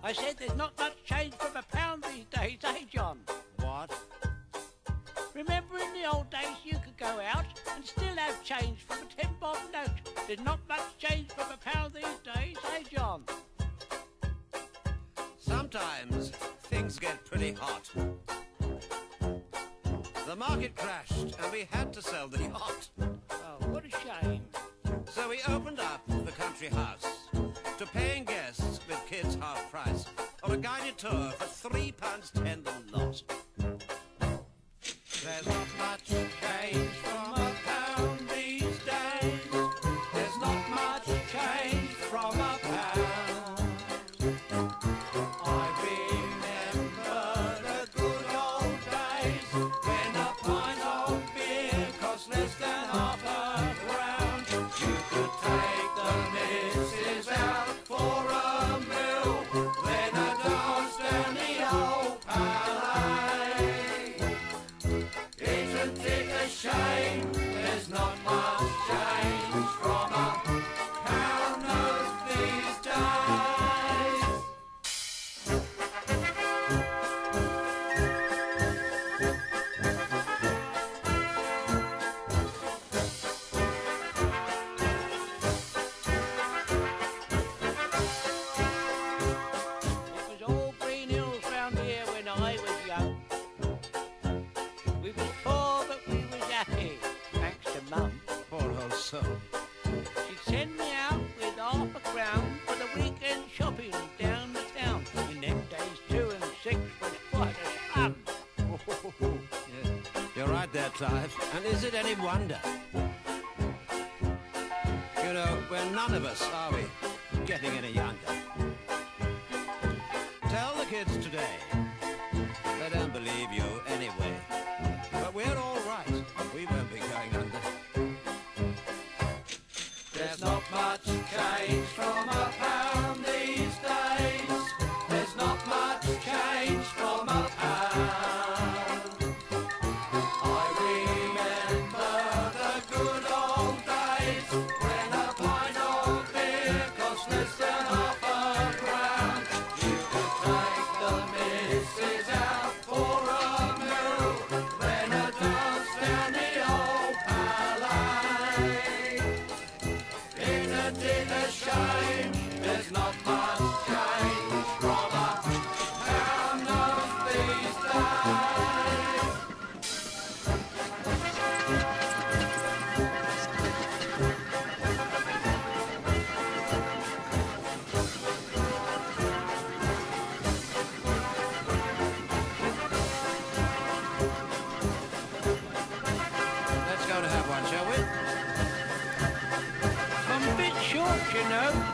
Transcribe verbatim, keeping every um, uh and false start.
I said there's not much change from a pound these days, eh, John? What? Remember in the old days you could go out and still have change from a ten bob note. There's not much change from a pound these days, eh, John? Sometimes things get pretty hot. The market crashed and we had to sell the yacht. Oh, what a shame. So we opened up the country house to paying guests with kids half price, or a guided tour for three pounds ten the lot. There's not much change from a pound these days. There's not much change from a pound. I remember the good old days when a pint of beer cost less than half a crown. You could take the missus out for a meal, then a dance down the old Palais. Isn't it a shame there's not much change from a pound note these days? It was all green hills round here when I was young. We was poor, but we was happy, thanks to Mum. Poor old soul. She'd send me out with half a crown for the weekend shopping down the town. In them days, two and six was quite a sum. Yeah, you're right there, Clive. And is it any wonder? You know, we're none of us, are we, getting any younger? Tell the kids today. They don't believe you anyway. But we're all right. We won't be going under. There's not much change from a pound these days. There's not much change from a pound. I remember the good old days when a pint of beer cost less than half a crown. You could take the missus out for a meal, then a dance down the old Palais. Isn't it a shame there's not much change from a pound note these days? Let's go to have one, shall we? I'm a bit short, you know.